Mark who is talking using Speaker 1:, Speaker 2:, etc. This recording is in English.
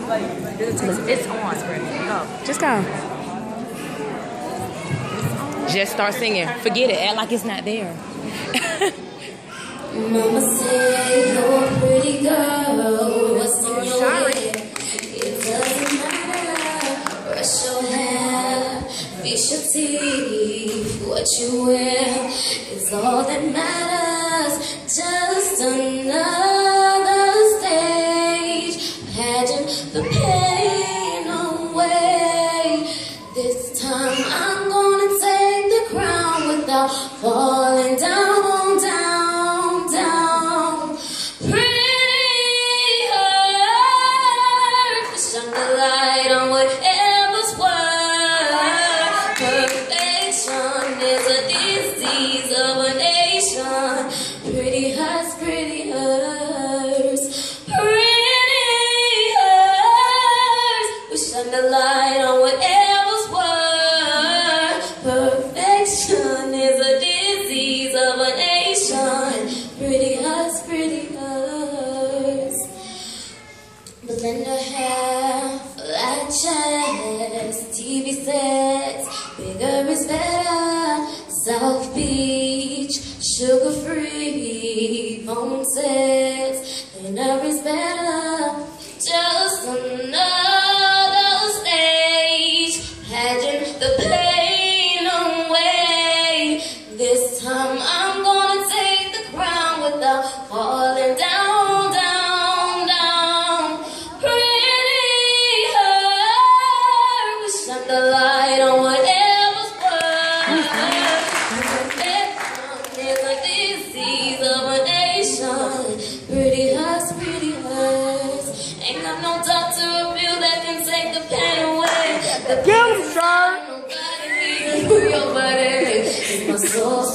Speaker 1: It's on. Go.
Speaker 2: Just go.
Speaker 1: Just start singing. Forget it. Act like it's not there.
Speaker 3: Mama said you're a pretty girl. What's in your head? It doesn't matter. Brush your hair, fix your teeth. What you wear is all that matters. Just another stage, pageant the pain away. This time I'm gonna take the crown without falling down. Pretty hurts, pretty hurts, pretty hurts. We shine the light on whatever's worse. Perfection is a disease of a nation. Pretty hurts, pretty hurts. Blender hair, flat chest, TV sets, bigger is better. South Beach, sugar-free phone sets, thinner is better. Just another stage, pageant the pain away. This time I'm gonna take the crown without falling down, down, down. Pretty hurt, we shine the light on whatever's worth. Pretty hurts, pretty hurts. Ain't got no doctor or pill that can take the pain away. The
Speaker 2: Get him, sir.
Speaker 3: nobody needs it for your body. It's my soul